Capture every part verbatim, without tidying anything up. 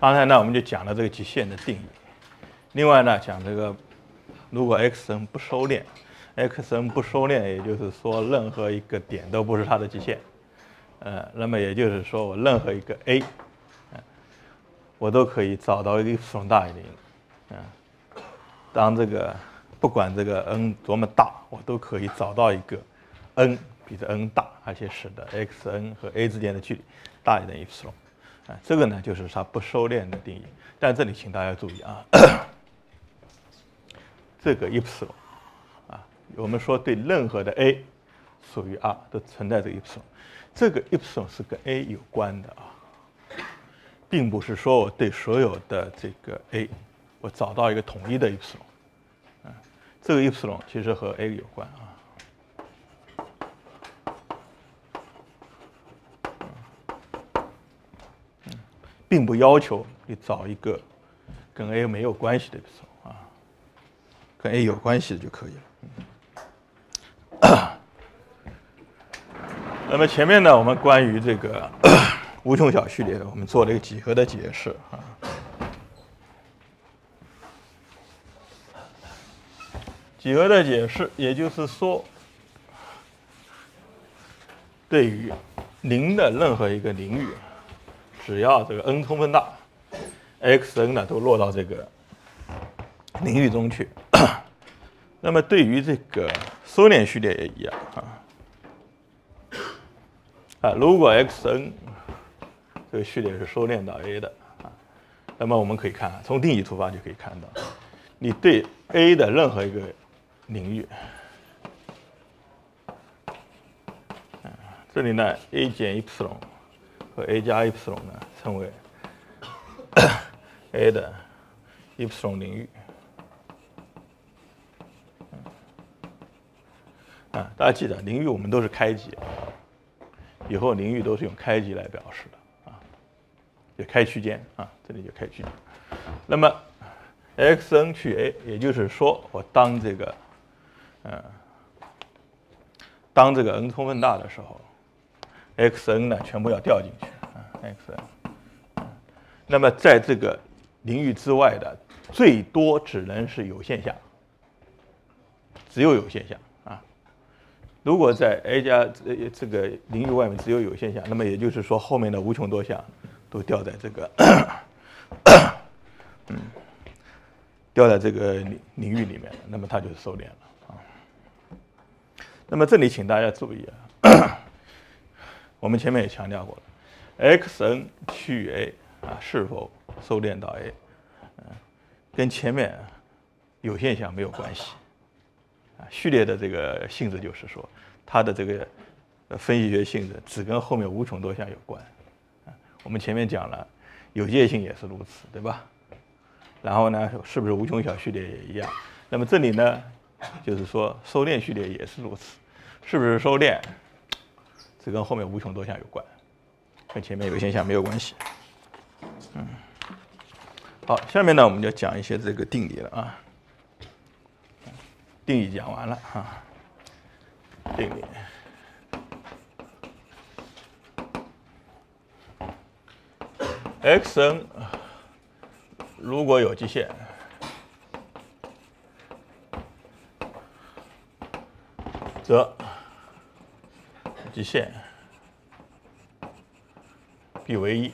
刚才呢，我们就讲了这个极限的定义。另外呢，讲这个如果 xn 不收敛 ，xn 不收敛，也就是说任何一个点都不是它的极限。呃，那么也就是说，我任何一个 a， 呃、我都可以找到一个 epsilon 大于零。啊、呃，当这个不管这个 n 多么大，我都可以找到一个 n 比这 n 大，而且使得 xn 和 a 之间的距离大于等于 epsilon。啊，这个呢就是它不收敛的定义。但这里请大家注意啊，这个 epsilon 啊，我们说对任何的 a 属于 R 都存在这个 epsilon， 这个 epsilon 是跟 a 有关的啊，并不是说我对所有的这个 a 我找到一个统一的 epsilon， 啊，这个 epsilon 其实和 a 有关啊。并不要求你找一个跟 a 没有关系的 epsilon 啊，跟 a 有关系的就可以了。那么前面呢，我们关于这个无穷小序列的，我们做了一个几何的解释啊。几何的解释，也就是说，对于零的任何一个领域，只要这个 n 充分大 ，xn 呢都落到这个领域中去。那么对于这个收敛序列也一样啊。啊，如果 xn 这个序列是收敛到 a 的啊，那么我们可以看，从定义出发就可以看到，你对 a 的任何一个领域，啊，这里呢 a 减 epsilon 和 a 加 epsilon 呢称为 a 的 epsilon 领域。啊，大家记得领域我们都是开级，以后领域都是用开级来表示的啊，就开区间啊，这里就开区间。那么 xn 去 a， 也就是说我当这个，呃，当这个 n 充分大的时候 ，xn 呢全部要调进去啊 ，xn。那么在这个领域之外的，最多只能是有限项，只有有限项。如果在 a 加这个领域外面只有有限项，那么也就是说后面的无穷多项都掉在这个，嗯，掉在这个领领域里面，那么它就是收敛了啊。那么这里请大家注意啊，我们前面也强调过了 ，xn 趋于 a 啊是否收敛到 a， 嗯，跟前面有限项没有关系。序列的这个性质就是说，它的这个分析学性质只跟后面无穷多项有关。我们前面讲了，有界性也是如此，对吧？然后呢，是不是无穷小序列也一样？那么这里呢，就是说收敛序列也是如此，是不是收敛？只跟后面无穷多项有关，跟前面有限项没有关系。嗯，好，下面呢我们就讲一些这个定理了啊。定义讲完了啊，定理。xn 如果有极限，则极限必为一，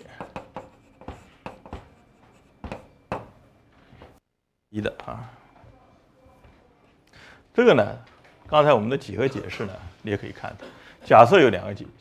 一的啊。这个呢，刚才我们的几何解释呢，你也可以看到，假设有两个极，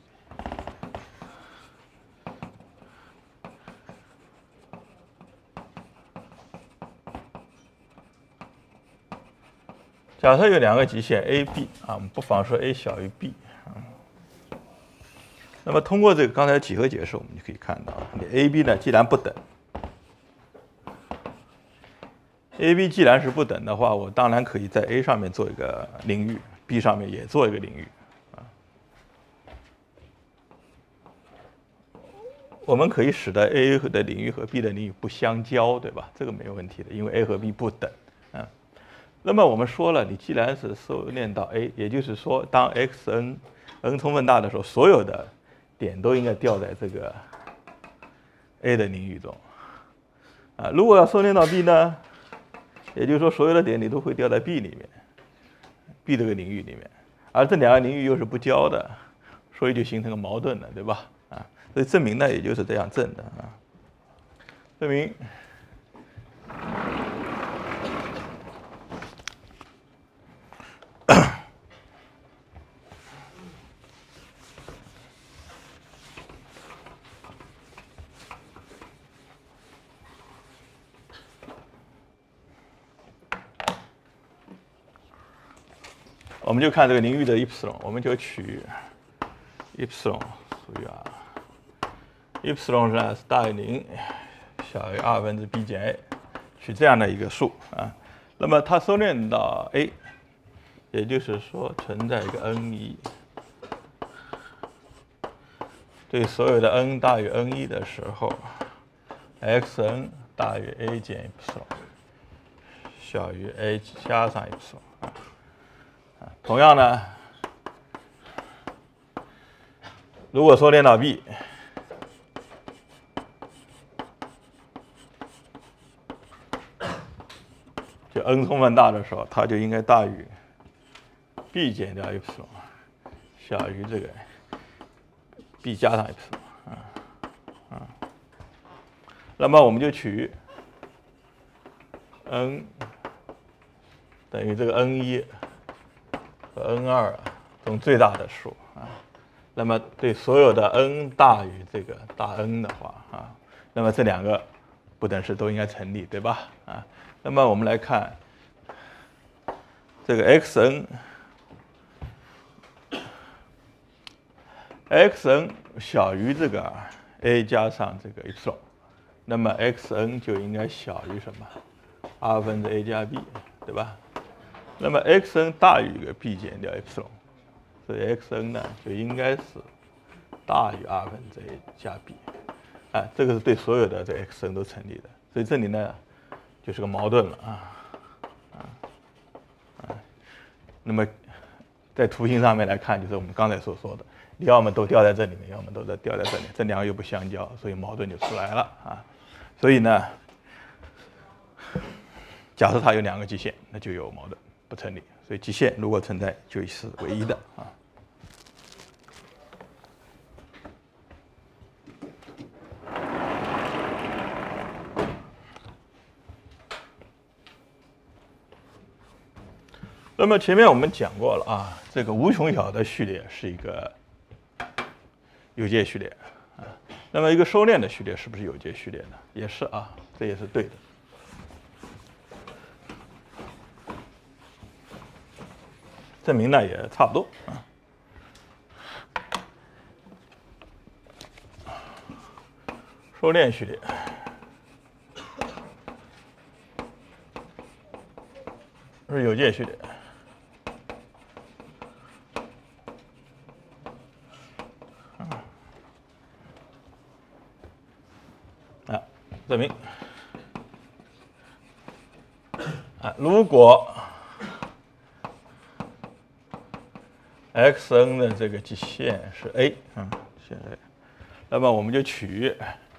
假设有两个极限 a、b 啊，我们不妨说 a 小于 b 啊。那么通过这个刚才几何解释，我们就可以看到，你 a、b 呢既然不等。a、b 既然是不等的话，我当然可以在 a 上面做一个领域 ，b 上面也做一个领域，啊，我们可以使得 a 的领域和 b 的领域不相交，对吧？这个没有问题的，因为 a 和 b 不等，啊。那么我们说了，你既然是收敛到 a， 也就是说，当 xn n 充分大的时候，所有的点都应该掉在这个 a 的领域中。 啊，如果要收敛到 B 呢，也就是说所有的点你都会掉在 B 里面 ，B 这个领域里面，而这两个领域又是不交的，所以就形成个矛盾了，对吧？啊，所以证明呢也就是这样证的啊，证明。我们就看这个领域的 epsilon， 我们就取 epsilon 属于 r，epsilon 呢是大于零，小于二分之 b 减 a， 取这样的一个数啊。那么它收敛到 a， 也就是说存在一个 n 一，对所有的 n 大于 n 一的时候 ，xn 大于 a 减 epsilon， 小于 a 加上 epsilon。同样呢，如果收敛到 B， 就 n 充分大的时候，它就应该大于 B 减掉 epsilon， 小于这个 B 加上 epsilon 啊啊。那么我们就取 n 等于这个 n 一。和 n 二中最大的数啊，那么对所有的 n 大于这个大 N 的话啊，那么这两个不等式都应该成立，对吧？啊，那么我们来看这个 xn，xn 小于这个 a 加上这个 epsilon， 那么 xn 就应该小于什么？二分之 a 加 b， 对吧？那么 xn 大于一个 b 减掉 epsilon， 所以 xn 呢就应该是大于二分之 a 加 b， 啊，这个是对所有的这 xn 都成立的，所以这里呢就是个矛盾了啊啊啊。那么在图形上面来看，就是我们刚才所说的，你要么都掉在这里面，要么都在掉在这里，这两个又不相交，所以矛盾就出来了啊。所以呢，假设它有两个极限，那就有矛盾。不成立，所以极限如果存在就是唯一的啊。那么前面我们讲过了啊，这个无穷小的序列是一个有界序列啊。那么一个收敛的序列是不是有界序列呢？也是啊，这也是对的。证明呢也差不多啊。收敛序列是有界序列。啊，证明啊，如果xn 的这个极限是 a， 嗯，现在，那么我们就取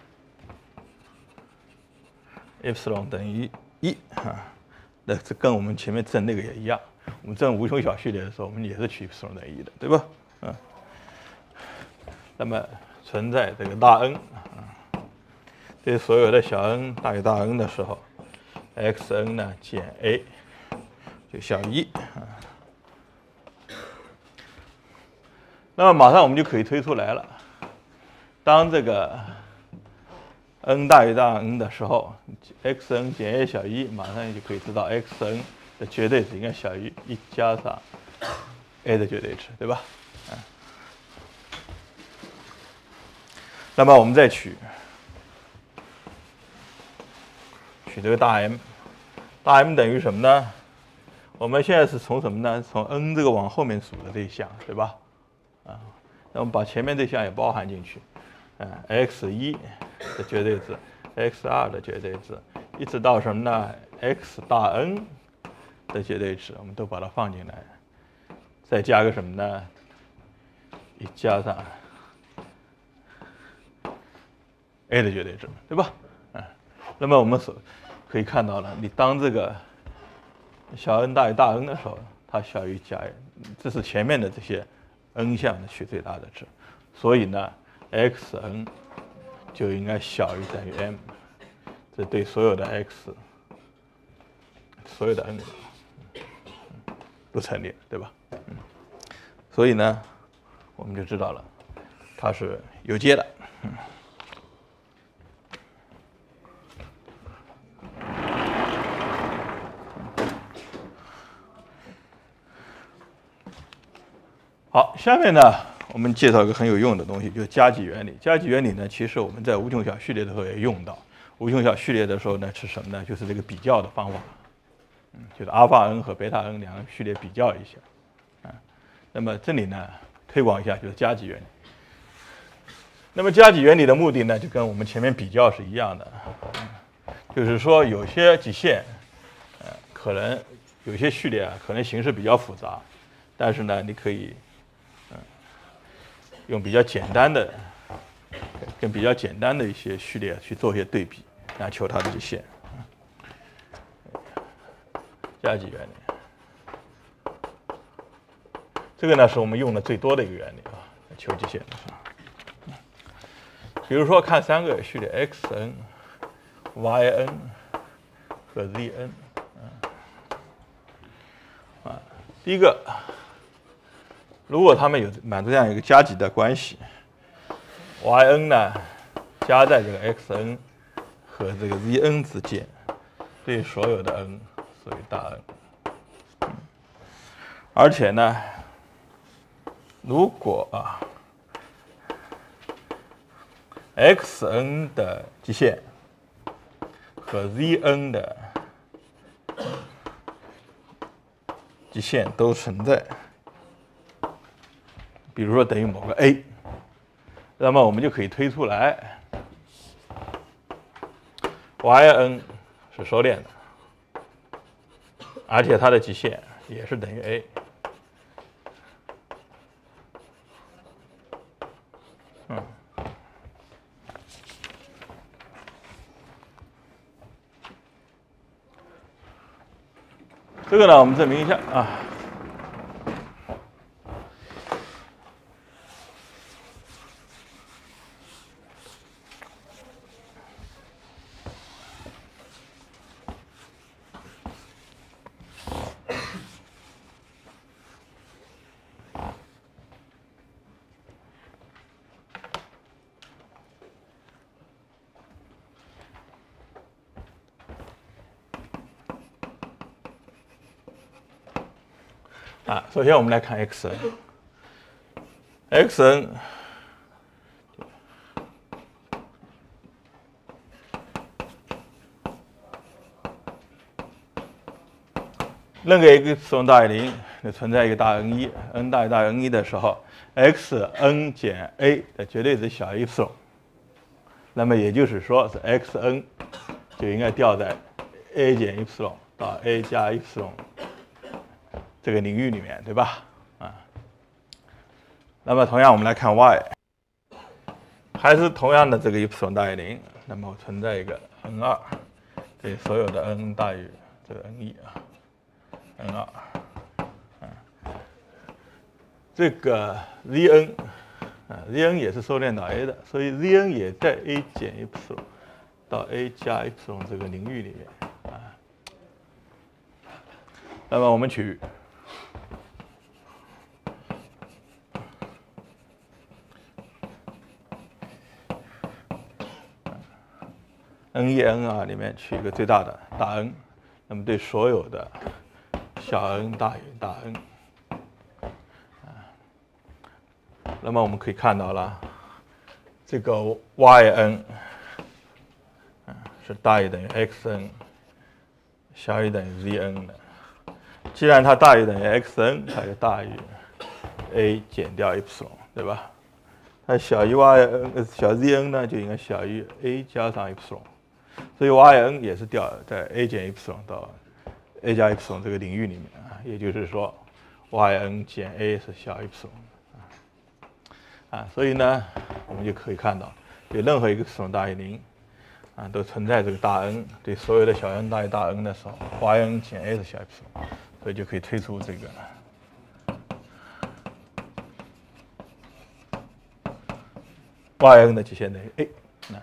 epsilon 等于一啊，那这跟我们前面证那个也一样。我们证无穷小序列的时候，我们也是取 epsilon 等于一的，对吧？嗯。那么存在这个大 N 啊，对所有的小 n 大于大 N 的时候 ，xn 呢减 a 就小于一啊。那么马上我们就可以推出来了，当这个 n 大于大 N 的时候 ，xn 减 a 小于一，马上就可以知道 xn 的绝对值应该小于一加上 a 的绝对值，对吧？啊，那么我们再取取这个大 M， 大 M 等于什么呢？我们现在是从什么呢？从 n 这个往后面数的这一项，对吧？啊，那我们把前面这项也包含进去，啊 ，x 一的绝对值 ，x 二的绝对值，一直到什么呢 ？x 大 N 的绝对值，我们都把它放进来，再加个什么呢？一加上 a 的绝对值，对吧？啊， 那么我们所可以看到了，你当这个小 n 大于大 N 的时候，它小于加 n， 这是前面的这些 n 项的取最大的值，所以呢 xn 就应该小于等于 m， 这对所有的 x， 所有的 n 都成立，对吧？嗯，所以呢，我们就知道了它是有阶的。嗯，好，下面呢，我们介绍一个很有用的东西，就是加计原理。加计原理呢，其实我们在无穷小序列的时候也用到。无穷小序列的时候呢，是什么呢？就是这个比较的方法，嗯，就是阿尔法 n 和贝塔 n 两个序列比较一下，啊，那么这里呢，推广一下就是加计原理。那么加计原理的目的呢，就跟我们前面比较是一样的，嗯，就是说有些极限，呃，可能有些序列啊，可能形式比较复杂，但是呢，你可以。用比较简单的、跟比较简单的一些序列去做一些对比，来求它的极限。加计原理，这个呢是我们用的最多的一个原理啊，求极限的时候。比如说看三个序列 xn、yn 和 zn， 啊，第一个。如果它们有满足这样一个加极的关系 ，yn 呢加在这个 xn 和这个 zn 之间，对所有的 n 属于大 N。嗯，而且呢，如果啊 xn 的极限和 zn 的极限都存在。比如说等于某个 a， 那么我们就可以推出来 yn 是收敛的，而且它的极限也是等于 a。嗯，这个呢，我们证明一下啊。啊，首先我们来看 xn，xn 任何一个 epsilon 大于零，就存在一个大 N 一 ，n 大于大于 N 一的时候 ，xn 减 a 的绝对值小于 epsilon， 那么也就是说是 xn 就应该掉在 a 减 epsilon 到 a 加 epsilon 这个领域里面，对吧？啊，那么同样我们来看 y， 还是同样的这个 epsilon 大于零，那么存在一个 n 二，对所有的 n 大于这个 n 一啊 ，n 二，啊，这个 zn 啊 zn 也是收敛到 a 的，所以 zn 也在 a 减 epsilon 到 a 加 epsilon 这个领域里面啊。那么我们取 n 一 n 二里面取一个最大的大 N， 那么对所有的小 n 大于大 N， 那么我们可以看到了，这个 yn 是大于等于 xn， 小于等于 zn 的。既然它大于等于 xn， 它就大于 a 减掉 epsilon， 对吧？它小于 yn 小 zn 呢，就应该小于 a 加上 epsilon。所以 yn 也是掉在 a 减 epsilon 到 a 加 epsilon 这个领域里面啊，也就是说 yn 减 a 是小于 epsilon 啊，所以呢，我们就可以看到，有任何一个 epsilon 大于零啊都存在这个大 N 对所有的小 n 大于大 N 的时候 ，yn 减 a 是小 epsilon， 所以就可以推出这个 yn 的极限等于 a。那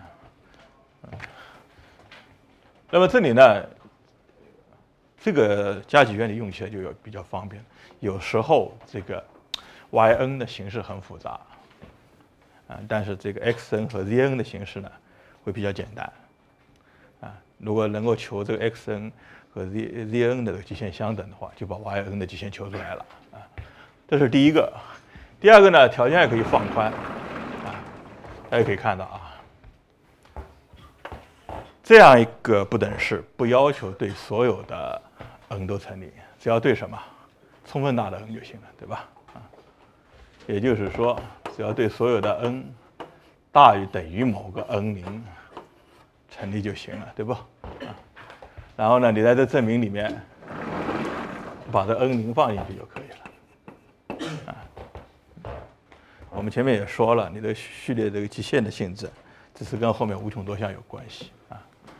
那么这里呢，这个加几原理用起来就有比较方便。有时候这个 yn 的形式很复杂，啊，但是这个 xn 和 zn 的形式呢会比较简单，啊，如果能够求这个 xn 和 z zn 的极限相等的话，就把 yn 的极限求出来了，啊，这是第一个。第二个呢，条件也可以放宽，啊，大家可以看到啊，这样一个不等式不要求对所有的 n 都成立，只要对什么充分大的 n 就行了，对吧？啊，也就是说，只要对所有的 n 大于等于某个 n 零成立就行了，对吧？啊，然后呢，你在这证明里面把这 n 零放进去就可以了。啊，我们前面也说了，你的序列这个极限的性质，这是跟后面无穷多项有关系啊。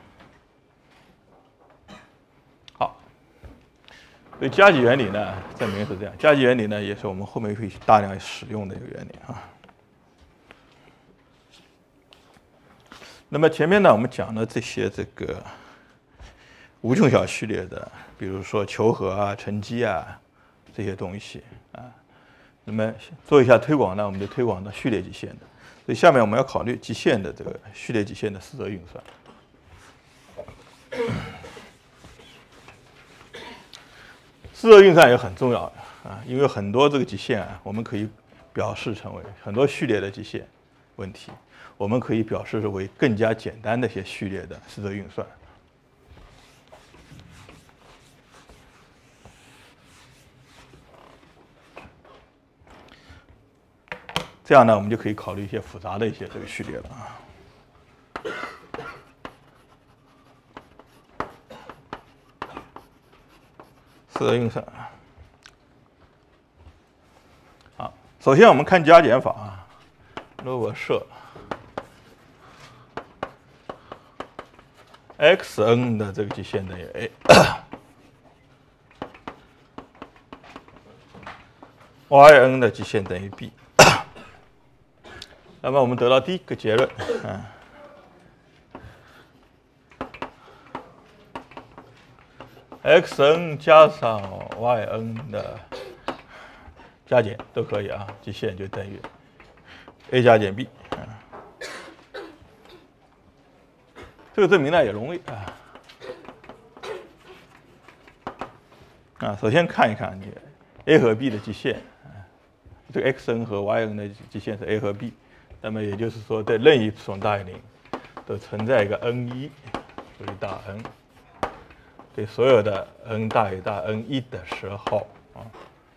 好，所以加几原理呢，证明是这样。加几原理呢，也是我们后面会大量使用的一个原理啊。那么前面呢，我们讲了这些这个无穷小序列的，比如说求和啊、乘积啊这些东西啊。那么做一下推广呢，我们就推广到序列极限的。所以下面我们要考虑极限的这个序列极限的四则运算。四则运算也很重要啊，因为很多这个极限啊，我们可以表示成为很多序列的极限问题。我们可以表示为更加简单的一些序列的四则运算。这样呢，我们就可以考虑一些复杂的一些这个序列了啊。四则运算。好，首先我们看加减法啊，如果设 xn 的这个极限等于 a，yn 的极限等于 b， 那么我们得到第一个结论，嗯 ，xn 加上 yn 的加减都可以啊，极限就等于 a 加减 b。这个证明呢也容易啊。啊，首先看一看你 a 和 b 的极限，这个 xn 和 yn 的极限是 a 和 b， 那么也就是说，在任意 epsilon 大于零，都存在一个 n 一属于大 N， 对所有的 n 大于大 n 一的时候啊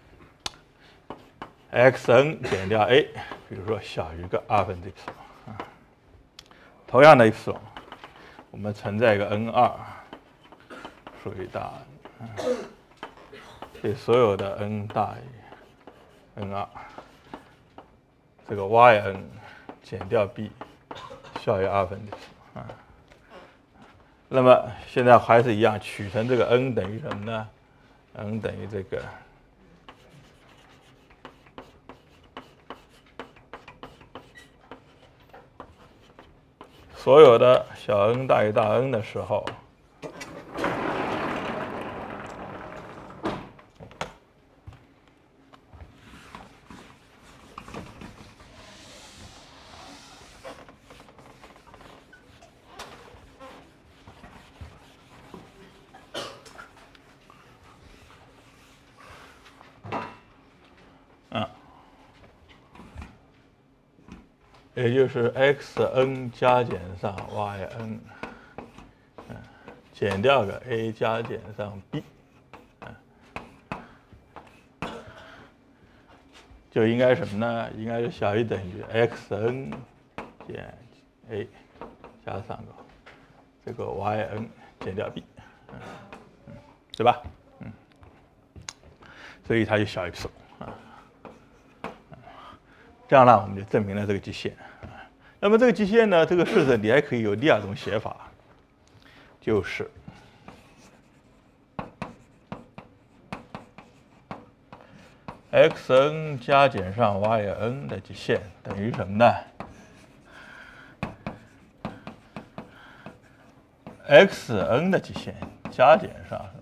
，xn 减掉 a， 比如说小于个二分之 epsilon 啊，同样的 epsilon。我们存在一个 n 二属于大 N， 对所有的 n 大于 n 二，这个 yn 减掉 b 小于二分之啊。那么现在还是一样，取成这个 n 等于什么呢 ？n 等于这个所有的小 n 大于大 N 的时候，啊，也就是 xn 加减上 yn， 嗯，减掉个 a 加减上 b， 嗯，就应该什么呢？应该是小于等于 xn 减 a 加上个这个 yn 减掉 b， 嗯，嗯，对吧？嗯，所以它就小于 epsilon。这样呢，我们就证明了这个极限。那么这个极限呢，这个式子你还可以有第二种写法， 就是 xn 加减上 yn 的极限等于什么呢 ？xn 的极限加减上什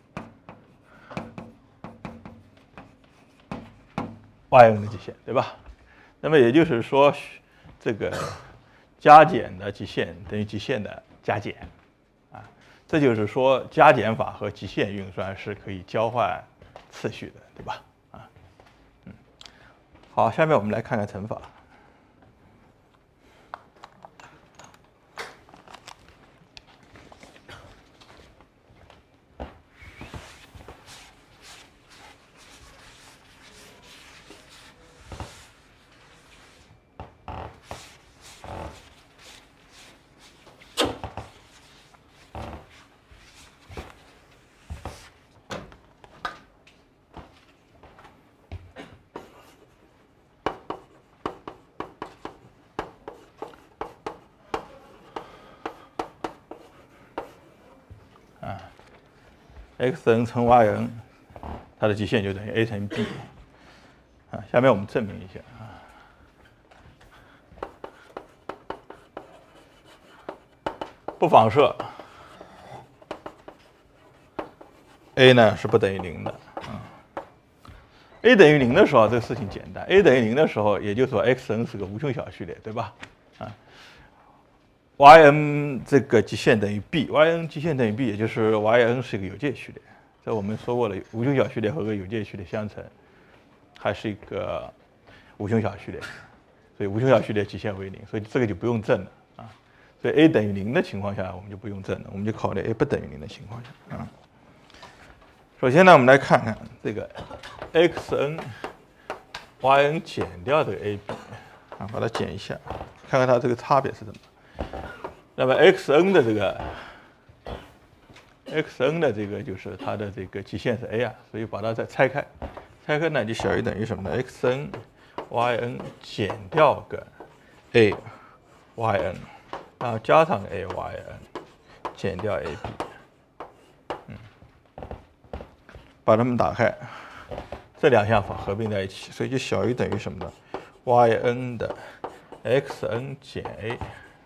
么 yn 的极限，对吧？那么也就是说，这个加减的极限等于极限的加减，啊，这就是说加减法和极限运算是可以交换次序的，对吧？啊，嗯，好，下面我们来看看乘法。xn 乘 yn， 它的极限就等于 a 乘 b。啊，下面我们证明一下啊。不仿射 ，a 呢是不等于零的。啊 a 等于零的时候，这个事情简单。a 等于零的时候，也就是说 xn 是个无穷小序列，对吧？啊。yn 这个极限等于 b，yn 极限等于 b， 也就是 yn 是一个有界序列。这我们说过了，无穷小序列和个有界序列相乘，还是一个无穷小序列，所以无穷小序列极限为零，所以这个就不用证了啊。所以 a 等于零的情况下，我们就不用证了，我们就考虑 a 不等于零的情况下啊。首先呢，我们来看看这个 xn yn 减掉这个 ab 啊，把它减一下，看看它这个差别是什么。那么 xn 的这个 xn 的这个就是它的这个极限是 a 啊，所以把它再拆开，拆开呢就小于等于什么呢 ？xn yn 减掉个 a yn， 然后加上 a yn 减掉 ab， 嗯，把它们打开，这两项法合并在一起，所以就小于等于什么呢 ？yn 的 xn 减 a。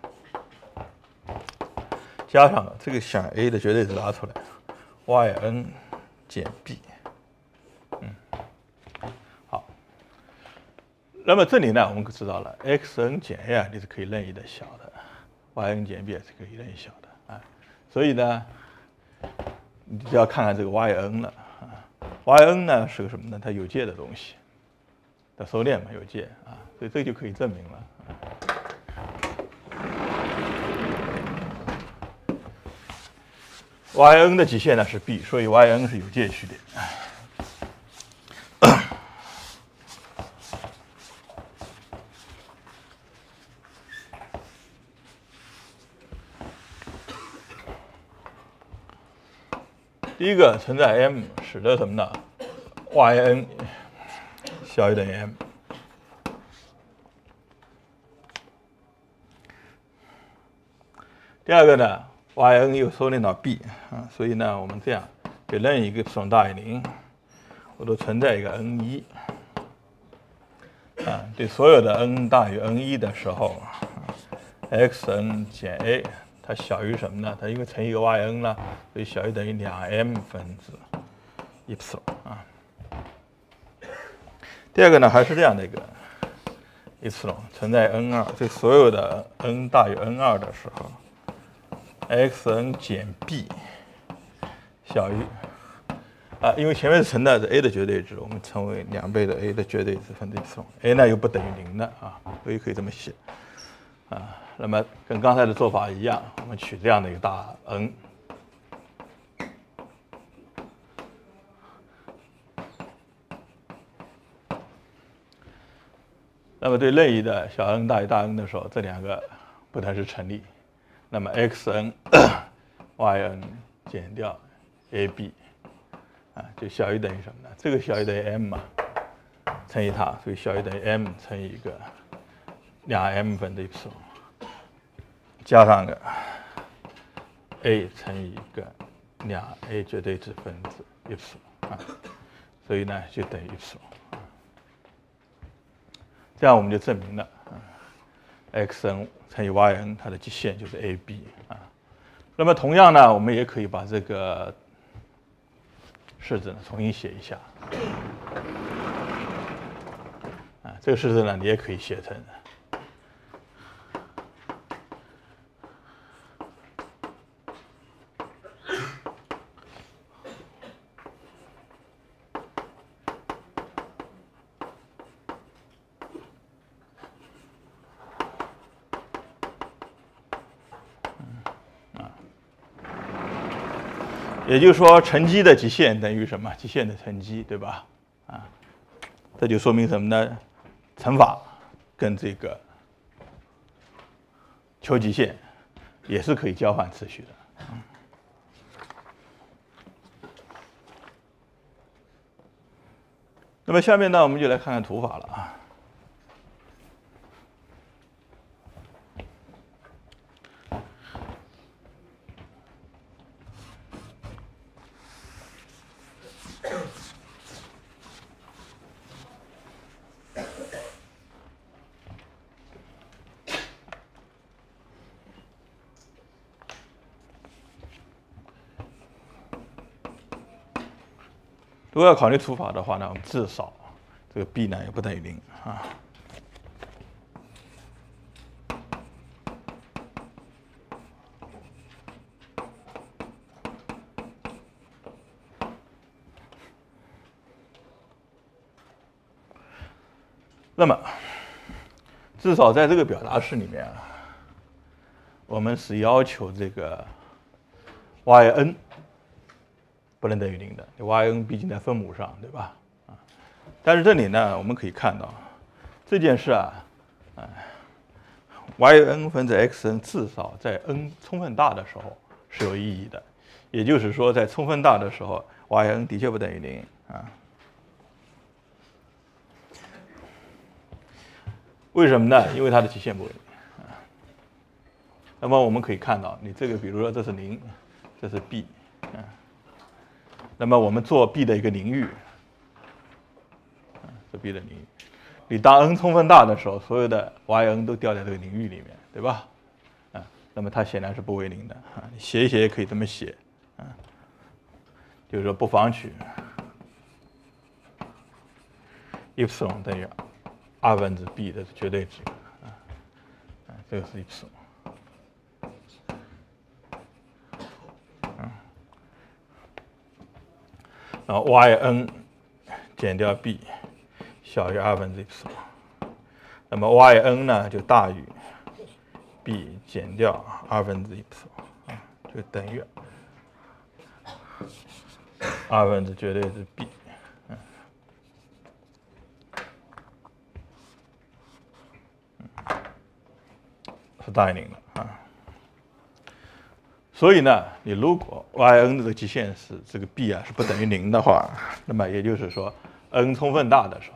加上了这个想 a 的绝对值拿出来 ，yn 减 b， 嗯，好。那么这里呢，我们知道了 xn 减 a 啊，你是可以任意的小的 ，yn 减 b 也是可以任意小的啊。所以呢，你就要看看这个 yn 了啊。yn 呢是个什么呢？它有界的东西的收敛嘛，有界啊，所以这就可以证明了。yn 的极限呢是 b， 所以 yn 是有界序列。第一个存在 m 使得什么呢 ？yn 小于等于 m。第二个呢？ yn 又收敛到 b 啊，所以呢，我们这样给任意一个 epsilon 大于零，我都存在一个 n 一啊，对所有的 n 大于 n 一的时候 ，xn 减 a 它小于什么呢？它因为乘一个 yn 了，所以小于等于两 m 分之 epsilon 啊。第二个呢，还是这样的一个 epsilon 存在 n 二，对所有的 n 大于 n 二的时候。 xn 减 b 小于啊，因为前面是存在着 a 的绝对值，我们称为两倍的 a 的绝对值分之 epsilon，a 呢又不等于零的啊，所以可以这么写啊。那么跟刚才的做法一样，我们取这样的一个大 n， 那么对任意的小 n 大于大 n 的时候，这两个不能是成立。 那么 xn yn 减掉 ab 啊，就小于等于什么呢？这个小于等于 m 嘛，乘以它，所以小于等于 m 乘以一个两 m 分之 epsilon， 加上个 a 乘以一个两 a 绝对值分子 epsilon 啊，所以呢就等于 epsilon。这样我们就证明了啊 xn 乘以 yn 它的极限就是 ab 啊。那么同样呢，我们也可以把这个式子呢重新写一下啊，这个式子呢你也可以写成。也就是说，乘积的极限等于什么？极限的乘积，对吧？啊，这就说明什么呢？乘法跟这个求极限也是可以交换次序的。那么下面呢，我们就来看看图法了啊。如果要考虑除法的话呢，我们至少这个 b 呢也不等于零啊。那么，至少在这个表达式里面啊，我们是要求这个 yn 不能等于零的 ，yn 毕竟在分母上，对吧？啊，但是这里呢，我们可以看到这件事啊，啊 ，yn 分之 xn 至少在 n 充分大的时候是有意义的，也就是说，在充分大的时候 ，yn 的确不等于零啊。为什么呢？因为它的极限不为零啊。那么我们可以看到，你这个比如说这是零，这是 b 啊。那么我们做 b 的一个邻域，啊，做 b 的邻域，你当 n 充分大的时候，所有的 yn 都掉在这个邻域里面，对吧？啊，那么它显然是不为零的啊。你写一写也可以这么写啊，就是说不妨取 epsilon 等于二分之 b 的绝对值啊，啊，这个是 epsilon。然后 yn 减掉 b 小于二分之 epsilon， 那么 yn 呢就大于 b 减掉二分之 epsilon， 啊，就等于二分之绝对值 b， 嗯，是大于零的啊。所以呢，你如果 yn 的这个极限是这个 b 啊是不等于零的话，那么也就是说 n 充分大的时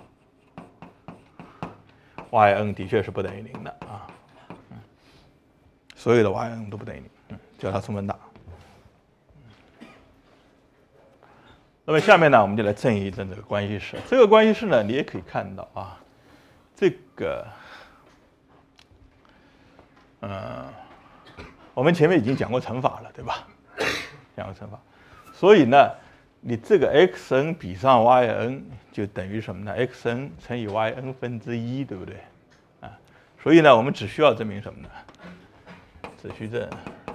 候 ，yn 的确是不等于零的啊。嗯，所有的 yn 都不等于零，嗯，只要它充分大。那么下面呢，我们就来证一证这个关系式。这个关系式呢，你也可以看到啊，这个，呃。我们前面已经讲过乘法了，对吧？讲过乘法，所以呢，你这个 xn 比上 yn 就等于什么呢 ？xn 乘以 yn 分之一，对不对？啊，所以呢，我们只需要证明什么呢？只需证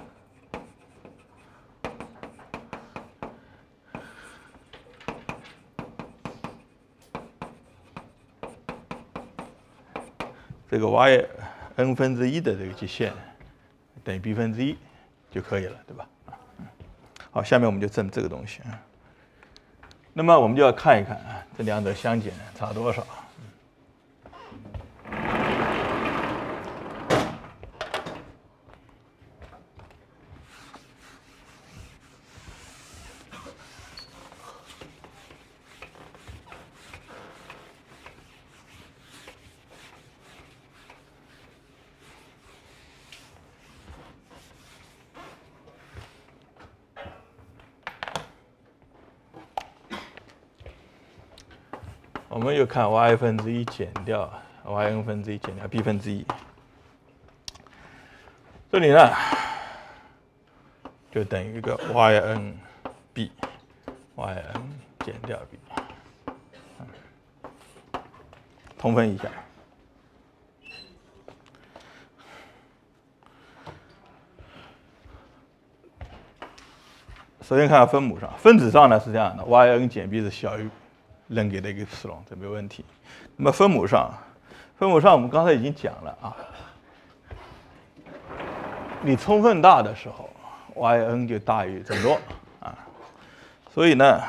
这个 yn 分之一的这个极限等于 b 分之一就可以了，对吧？好，下面我们就证这个东西啊。那么我们就要看一看啊，这两者相减差多少。 我们又看 y 分之一减掉 yn 分之一减掉 b 分之一，这里呢就等于一个 yn b yn 减掉 b， 通分一下。首先看看分母上，分子上呢是这样的 ，yn 减 b 是小于扔给的一个 epsilon， 这没有问题。那么分母上，分母上我们刚才已经讲了啊，你充分大的时候 ，yn 就大于这么多啊，所以呢，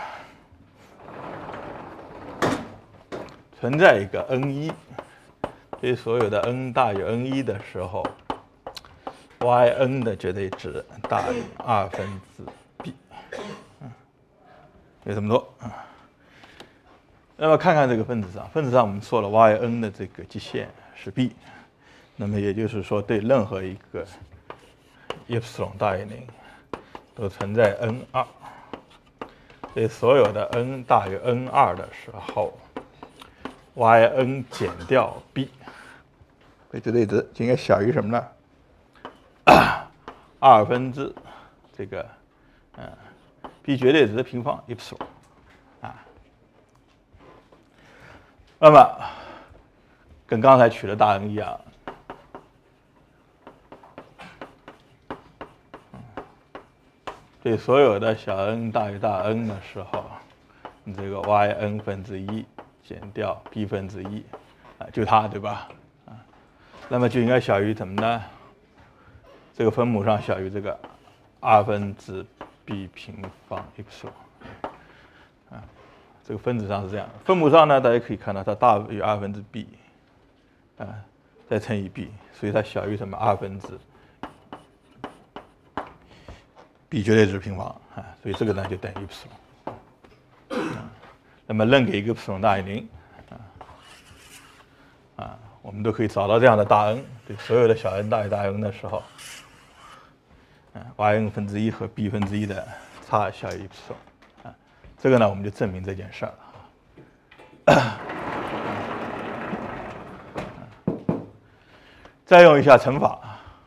存在一个 n 一，对所有的 n 大于 n 一的时候 ，yn 的绝对值大于二分之 b， 嗯，就这么多啊。那么看看这个分子上，分子上我们说了 yn 的这个极限是 b， 那么也就是说对任何一个 epsilon 大于零都存在 n 二，对所有的 n 大于 n 二的时候 ，yn 减掉 b 的绝对值就应该小于什么呢？二分之这个嗯 b 绝对值平方 epsilon 啊。那么跟刚才取的大 N 一样，对所有的小 n 大于大 N 的时候，你这个 yn 分之一减掉 b 分之一，啊，就它对吧？啊，那么就应该小于什么呢？这个分母上小于这个二分之 b 平方 epsilon。这个分子上是这样，分母上呢，大家可以看到它大于二分之 b， 啊，再乘以 b， 所以它小于什么？二分之 b 绝对值平方啊，所以这个呢就等于 epsilon。啊，那么任给一个 epsilon 大于零，啊，啊，我们都可以找到这样的大 n， 对所有的小 n 大于大 n 的时候，啊 ，yn 分之一和 b 分之一的差小于 epsilon。这个呢，我们就证明这件事儿了。再用一下乘法，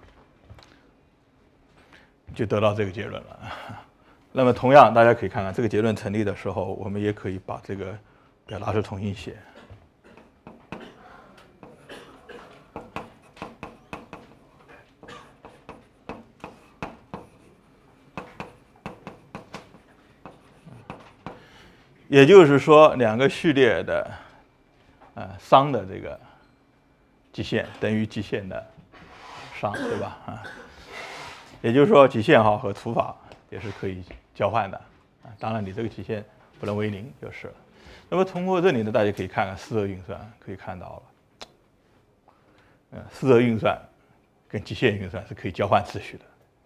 就得到这个结论了。那么同样，大家可以看看这个结论成立的时候，我们也可以把这个表达式重新写。也就是说，两个序列的，呃，熵的这个极限等于极限的熵，对吧？啊，也就是说，极限号和除法也是可以交换的啊。当然，你这个极限不能为零就是了。那么通过这里呢，大家可以看看四则运算，可以看到了，嗯，四则运算跟极限运算是可以交换次序的。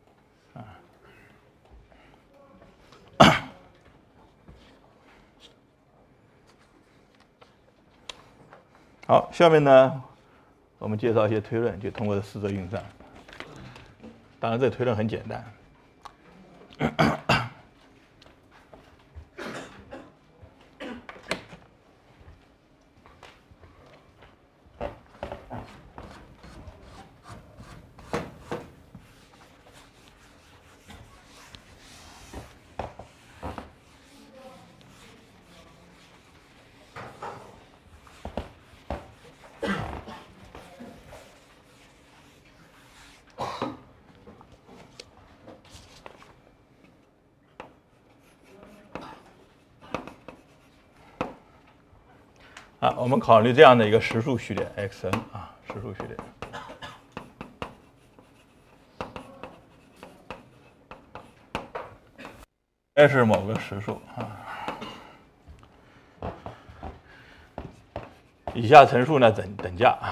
好，下面呢，我们介绍一些推论，就通过这四则运算。当然，这个推论很简单。啊，我们考虑这样的一个实数序列 xn 啊，实数序列。这是某个实数啊。以下陈述呢等等价。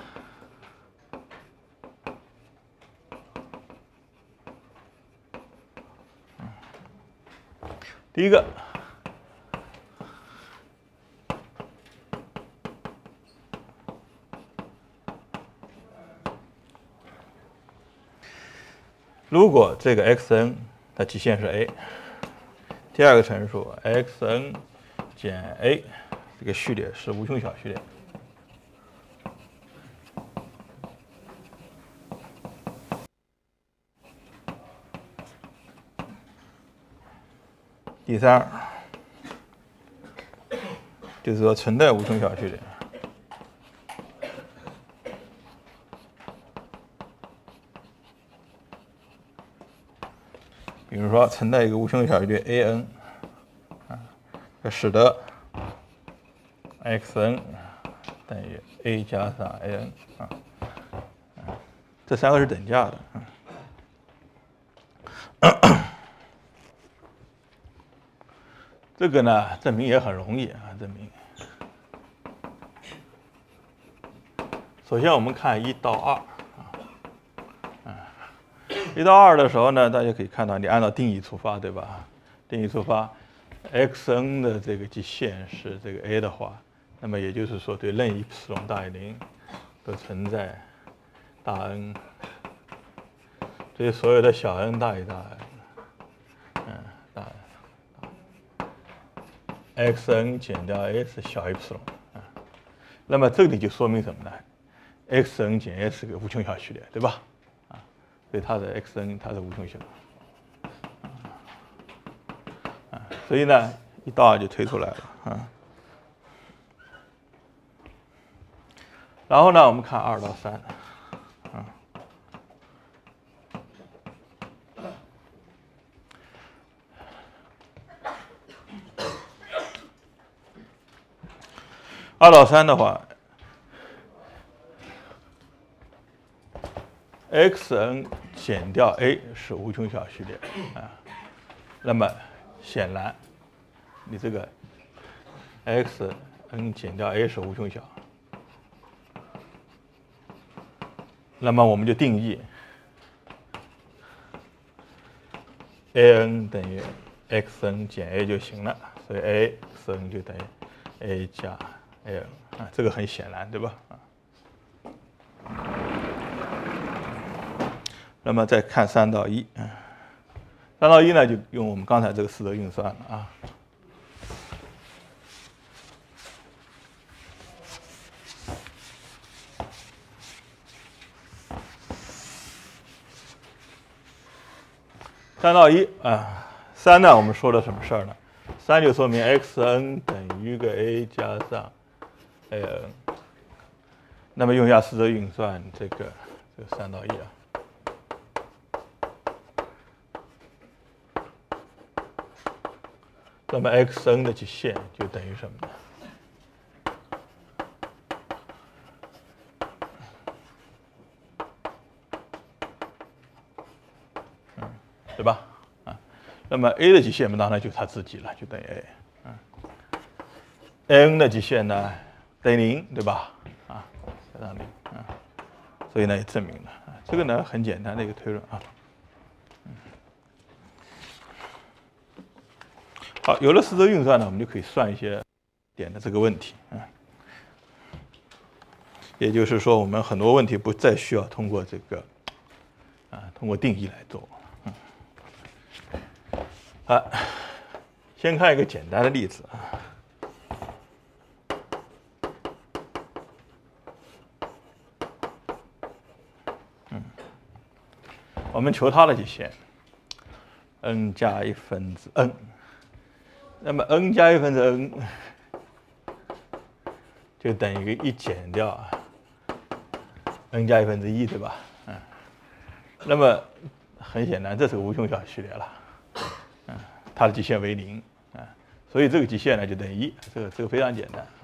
第一个。如果这个 xn 的极限是 a， 第二个陈述 xn 减 a 这个序列是无穷小序列。第三，就是说存在无穷小序列。比如说，存在一个无穷小序列 A n， 啊，使得 x n 等于 a 加上 a n 啊，这三个是等价的啊。这个呢，证明也很容易啊，证明。首先，我们看一到二啊，啊，一到二的时候呢，大家可以看到，你按照定义出发，对吧？定义出发 ，xn 的这个极限是这个 a 的话，那么也就是说，对任意 epsilon 大于零都存在大 N， 对所有的小 n 大于大 N， 嗯，大 xn 减掉 a 是小 epsilon 啊，那么这里就说明什么呢 ？xn 减 a 是个无穷小序列，对吧？啊，所以它的 xn 它是无穷小啊，所以呢，一到二就推出来了啊。然后呢，我们看二到三，啊，二到三的话 ，xn 减掉 a 是无穷小序列啊，那么显然你这个 xn 减掉 a 是无穷小。那么我们就定义 an 等于 xn 减 a 就行了，所以 axn 就等于 a 加 an 啊，这个很显然，对吧？啊，那么再看三到一，三到一呢，就用我们刚才这个四则运算了啊。三到一啊，三呢，我们说了什么事儿呢？三就说明 xn 等于个 a 加上 an， 那么用一下四则运算，这个这个三到一啊，那么 xn 的极限就等于什么呢？对吧？啊，那么 a 的极限嘛，当然就是它自己了，就等于 a。嗯 ，n 的极限呢等于零，对吧？啊，加上零啊，所以呢也证明了啊，这个呢很简单的一个推论啊。嗯，好，有了四则运算呢，我们就可以算一些点的这个问题啊。也就是说，我们很多问题不再需要通过这个啊，通过定义来做。啊，先看一个简单的例子啊。嗯，我们求它的极限 n 加一分之 n， 那么 n 加一分之 n 就等于一减掉 n 加一分之一，对吧？嗯，那么很显然，这是个无穷小序列了。它的极限为零啊，所以这个极限呢就等于一，这个这个非常简单啊。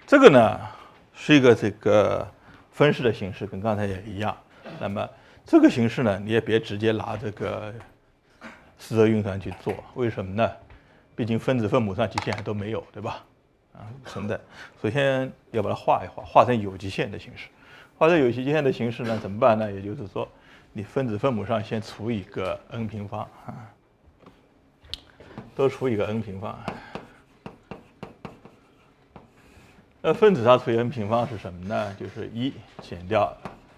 这个呢是一个这个分式的形式，跟刚才也一样。那么这个形式呢，你也别直接拿这个四则运算去做，为什么呢？毕竟分子分母上极限还都没有，对吧？啊，存在。首先要把它画一画，画成有极限的形式。画成有极限的形式呢，怎么办呢？也就是说，你分子分母上先除一个 n 平方啊，都除一个 n 平方。那分子上除以 n 平方是什么呢？就是一减掉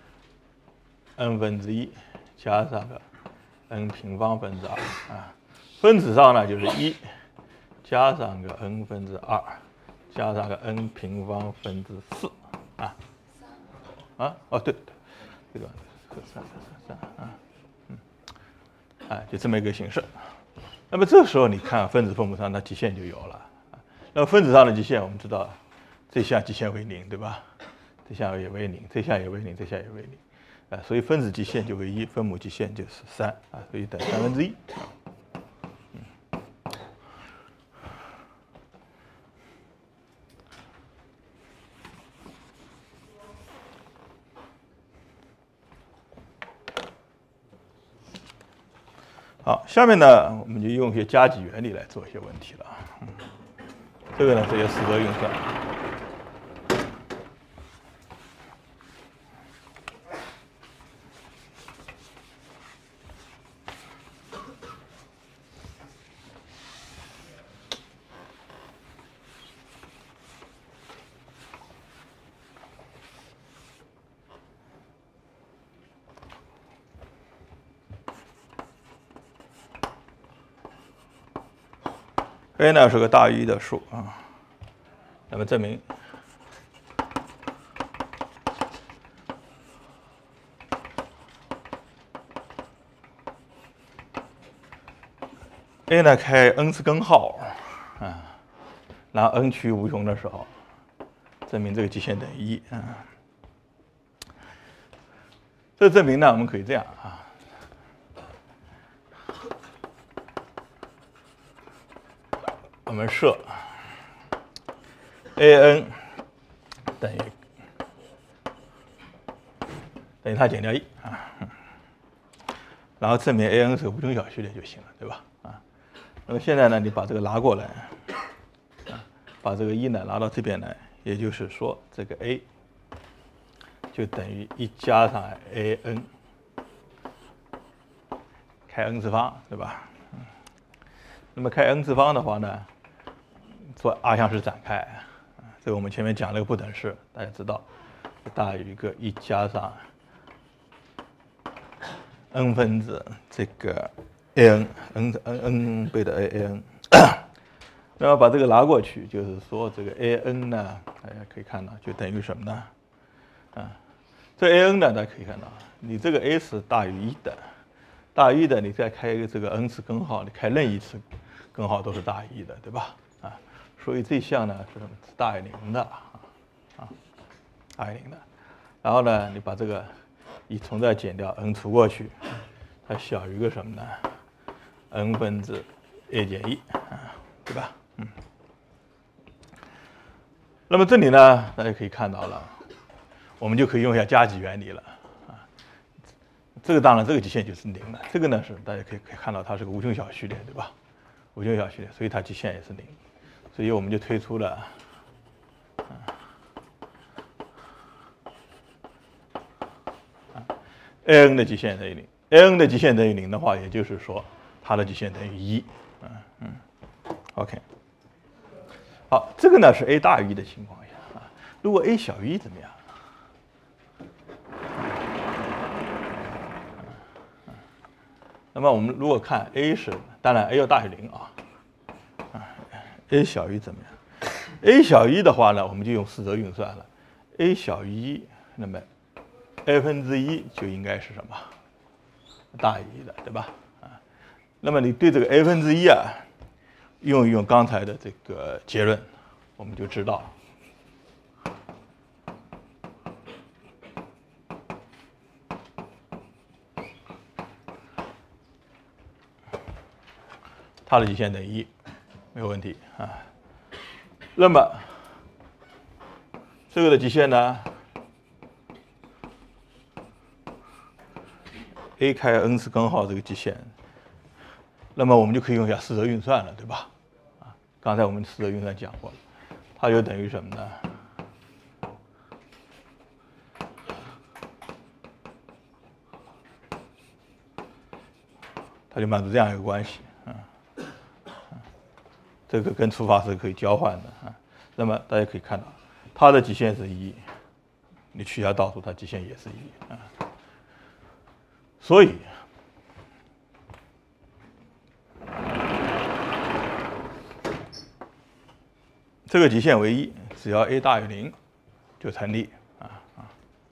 n 分之一加上个 n 平方分之二啊。分子上呢就是一加上个 n 分之二加上个 n 平方分之四啊啊哦对对，这个三三三啊嗯哎就这么一个形式。那么这时候你看分子分母上的极限就有了啊。那么分子上的极限我们知道。这项极限为零，对吧？这项也为零，这项也为零，这项也为零，啊，所以分子极限就为一，分母极限就是三，啊，所以等三分之一。嗯。好，下面呢，我们就用一些加几原理来做一些问题了。嗯，这个呢，这些四则运算。a 呢是个大于一的数啊，那么证明a 呢开 n 次根号啊，然后 n 趋于无穷的时候，证明这个极限等于一啊。这证明呢，我们可以这样啊。我们设 a n 等于等于它减掉一啊，然后证明 a n 是个无穷小序列就行了，对吧？啊，那么现在呢，你把这个拿过来，啊，把这个一呢拿到这边来，也就是说这个 a 就等于一加上 a n 开 n 次方，对吧？嗯，那么开 n 次方的话呢？做二项式展开，这个我们前面讲了个不等式，大家知道，大于一个一加上 n 分之这个 a n n n n 倍的 a a n， 那么把这个拿过去，就是说这个 a n 呢，大家可以看到就等于什么呢？啊，这 a n 呢，大家可以看到，你这个 a 是大于一的，大于一的，你再开一个这个 n 次根号，你开任意一次根号都是大于一的，对吧？啊。所以这项呢是大于零的啊，大于零的。然后呢，你把这个一从这减掉 n 除过去，它小于个什么呢 ？n 分之 a 减一啊，对吧？嗯。那么这里呢，大家可以看到了，我们就可以用一下加几原理了啊。这个当然这个极限就是零了，这个呢是大家可以可以看到它是个无穷小序列，对吧？无穷小序列，所以它极限也是零。所以我们就推出了，啊 ，a n 的极限等于零 ，a n 的极限等于零的话，也就是说它的极限等于一，嗯嗯 ，OK。好，这个呢是 a 大于一的情况下啊，如果 a 小于一怎么样？那么我们如果看 a 是，当然 a 要大于零啊，啊 ，a 小于怎么样？ a 小于一的话呢，我们就用四则运算了。a 小于一，那么 a 分之一就应该是什么？大于一的，对吧？啊，那么你对这个 a 分之一啊，用一用刚才的这个结论，我们就知道，它的极限等于一，没有问题啊。那么这个的极限呢 ，a 开 n 次根号这个极限，那么我们就可以用一下四则运算了，对吧？啊，刚才我们四则运算讲过了，它就等于什么呢？它就满足这样一个关系啊，这个跟除法是可以交换的啊。那么大家可以看到，它的极限是一，你取下倒数，它极限也是一啊。所以，这个极限为一，只要 a 大于零就成立啊啊。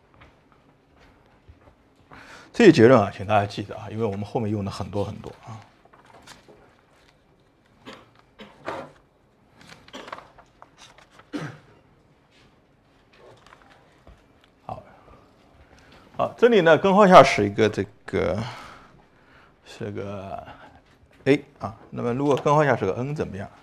这些结论啊，请大家记得啊，因为我们后面用的很多很多啊。好，好，这里呢根号下是一个这个是个 a 啊，那么如果根号下是个 n 怎么样？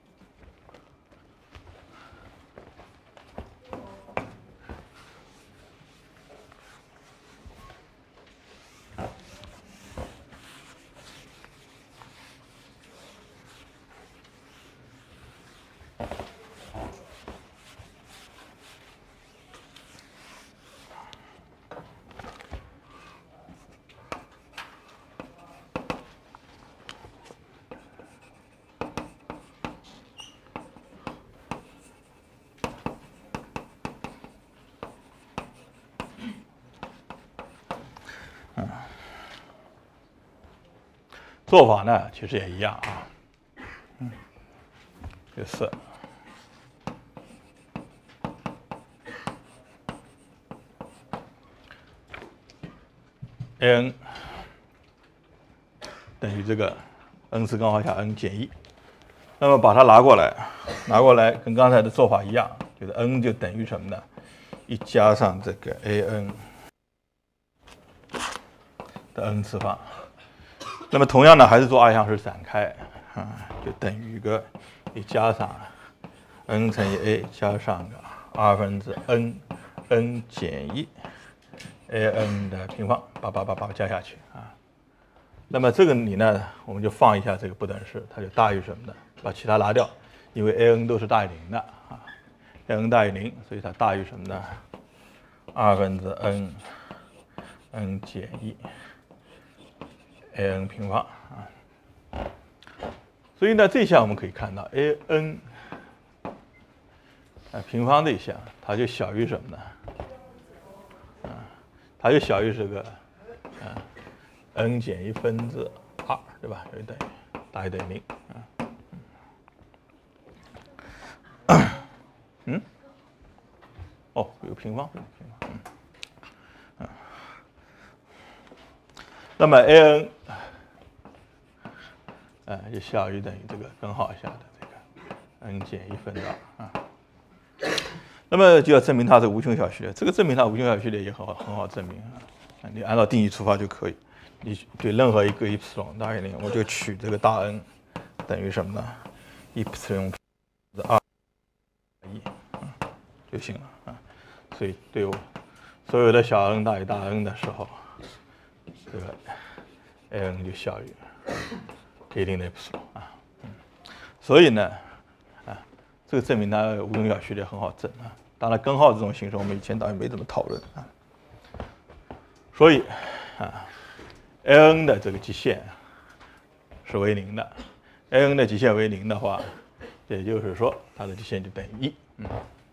做法呢，其实也一样啊，嗯，就是 n 等于这个 n 次根号下 n 减一，那么把它拿过来，拿过来跟刚才的做法一样，就是 n 就等于什么呢？一加上这个 an 的 n 次方。那么同样呢，还是做二项式展开啊，就等于一个一加上 n 乘以 a 加上个二分之 n n 减一 a n 的平方，把把把把加下去啊。那么这个里呢，我们就放一下这个不等式，它就大于什么呢？把其他拿掉，因为 a n 都是大于零的啊 ，a n 大于零，所以它大于什么呢？二分之 n n 减一。a n 平方啊，所以呢，这项我们可以看到 a n 啊平方这一项，它就小于什么呢？啊，它就小于这个啊 n 减一分之二，对吧？有等于大于等于零啊。嗯，哦，有平方，平方，嗯，啊。那么 a n 呃就小于等于这个根号下的这个 n 减一分之二啊。那么就要证明它是无穷小序列，这个证明它无穷小序列也很好很好证明啊。你按照定义出发就可以，你对任何一个 epsilon 大于零，我就取这个大 N 等于什么呢 ？epsilon 二一就行了啊。所以对我所有的小 n 大于大 N 的时候，这个 n 就小于给定的 epsilon 啊。嗯，所以呢，啊，这个证明它无穷小序列很好证啊。当然，根号这种形式我们以前当然没怎么讨论啊。所以啊 ，a n 的这个极限是为零的 ，a n 的极限为零的话，也就是说它的极限就等于一。嗯，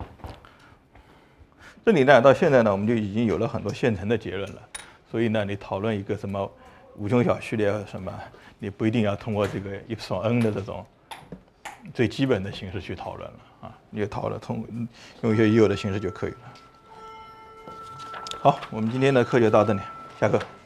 这里呢，到现在呢，我们就已经有了很多现成的结论了。所以呢，你讨论一个什么无穷小序列什么，你不一定要通过这个 epsilon n 的这种最基本的形式去讨论了啊，你就讨论通用一些已有的形式就可以了。好，我们今天的课就到这里，下课。